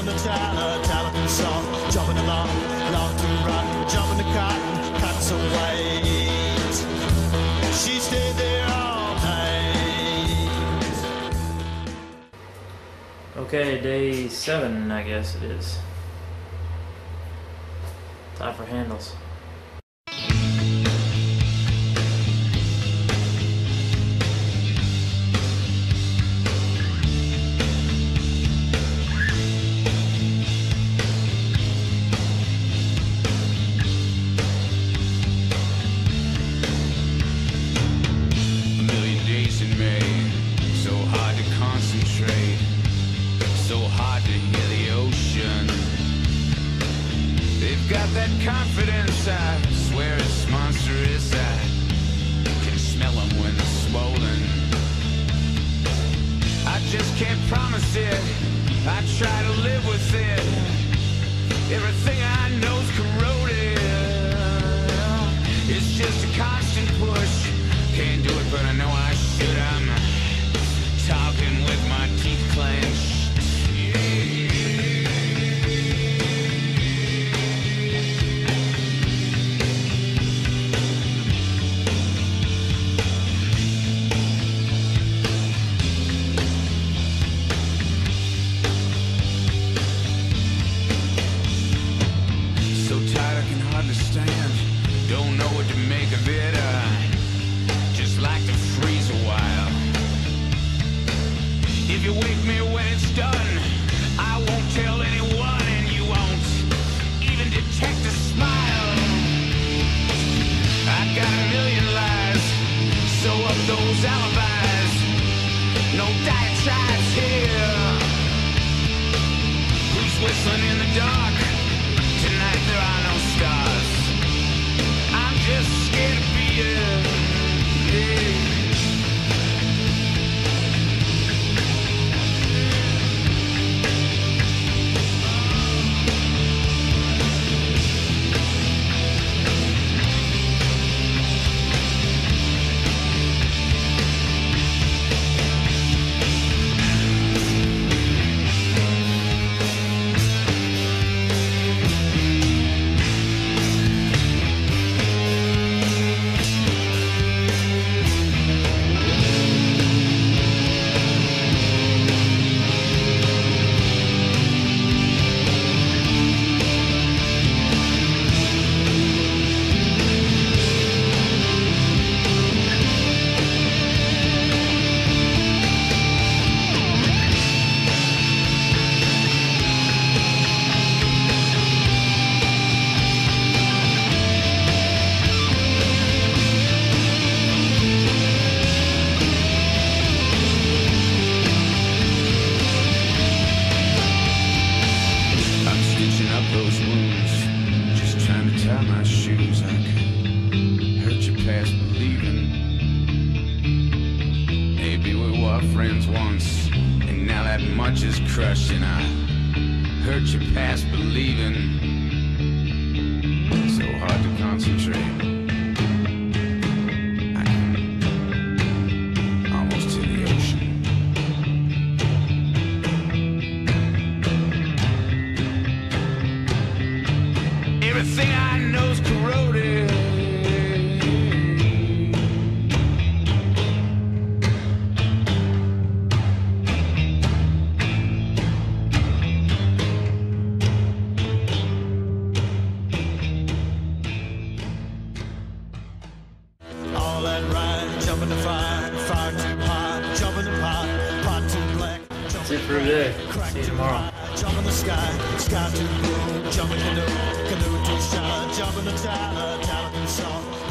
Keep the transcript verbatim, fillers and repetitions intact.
jumping the Tyler, Tyler too soft, jumping the long, long too rotten, jumping the cotton, cotton so white. She stayed there all night. Okay, day seven, I guess it is. Time for handles. That confidence, I swear it's monstrous. I can smell them when they're swollen. I just can't promise it. I try to live with it. Everything I know's corroded. It's just a constant push. Can't do it, but I know I should. I'm talking with my teeth clenched. Don't know what to make of it, I just like to freeze a while. If you wake me when it's done, I won't tell anyone, and you won't even detect a smile. I got a million lies, sew up those alibis. No diatribes here. Who's whistling in the dark? Tonight there are no stars. I'm just scared of being, yeah. Friends once, and now that much is crushed, and I hurt your past believing. So hard to concentrate. I can almost to the ocean. Everything I know's corroded. Jumping the fire, fire too hot, jumping the pot, pot too black. That's it for today. See you tomorrow. Jump in the sky, sky too blue, jumping canoe, canoe too shy, jumping the Tyler, Tyler too soft.